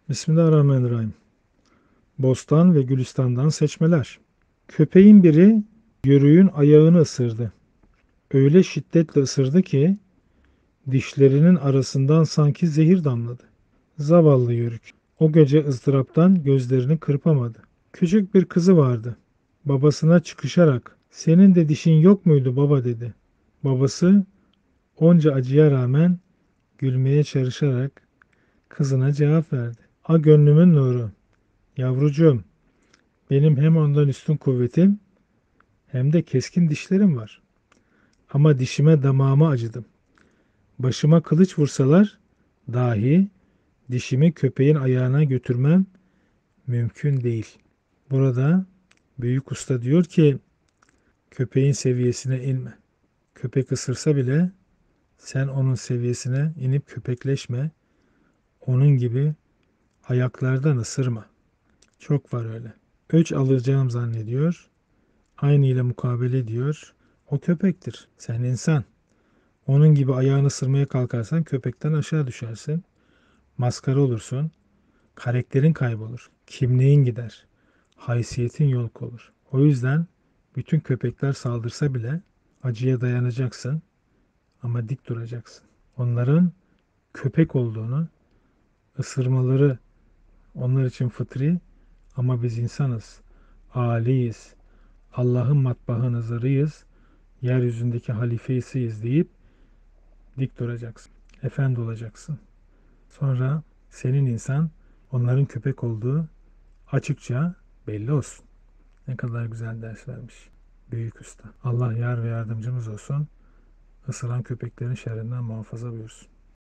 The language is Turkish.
Bismillahirrahmanirrahim. Bostan ve Gülistan'dan seçmeler. Köpeğin biri yörüğün ayağını ısırdı. Öyle şiddetle ısırdı ki dişlerinin arasından sanki zehir damladı. Zavallı yörük. O gece ızdıraptan gözlerini kırpamadı. Küçük bir kızı vardı. Babasına çıkışarak "Senin de dişin yok muydu baba?" dedi. Babası onca acıya rağmen gülmeye çalışarak kızına cevap verdi. "A gönlümün nuru, yavrucuğum, benim hem ondan üstün kuvvetim hem de keskin dişlerim var. Ama dişime damağıma acıdım. Başıma kılıç vursalar dahi dişimi köpeğin ayağına götürmem mümkün değil." Burada büyük usta diyor ki köpeğin seviyesine inme. Köpek ısırsa bile sen onun seviyesine inip köpekleşme. Onun gibi ayaklardan ısırma. Çok var öyle. Öç alacağım zannediyor. Aynı ile mukabele ediyor. O köpektir. Sen insan. Onun gibi ayağını ısırmaya kalkarsan köpekten aşağı düşersin. Maskara olursun. Karakterin kaybolur. Kimliğin gider. Haysiyetin yok olur. O yüzden bütün köpekler saldırsa bile acıya dayanacaksın ama dik duracaksın. Onların köpek olduğunu, ısırmaları onlar için fıtri ama biz insanız. Âliyiz. Allah'ın matbahı nazarıyız. Yeryüzündeki halifesiyiz deyip dik duracaksın. Efendi olacaksın. Sonra senin insan onların köpek olduğu açıkça belli olsun. Ne kadar güzel ders vermiş. Büyük usta. Allah yar ve yardımcımız olsun. Isıran köpeklerin şerrinden muhafaza buyursun.